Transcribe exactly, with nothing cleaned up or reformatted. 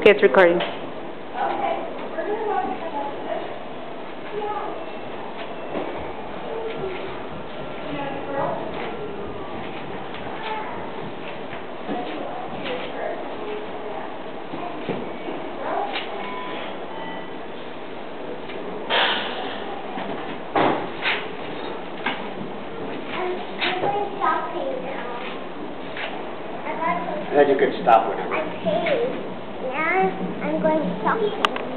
Okay, it's recording. Then you can stop whenever. Okay, now I'm going shopping.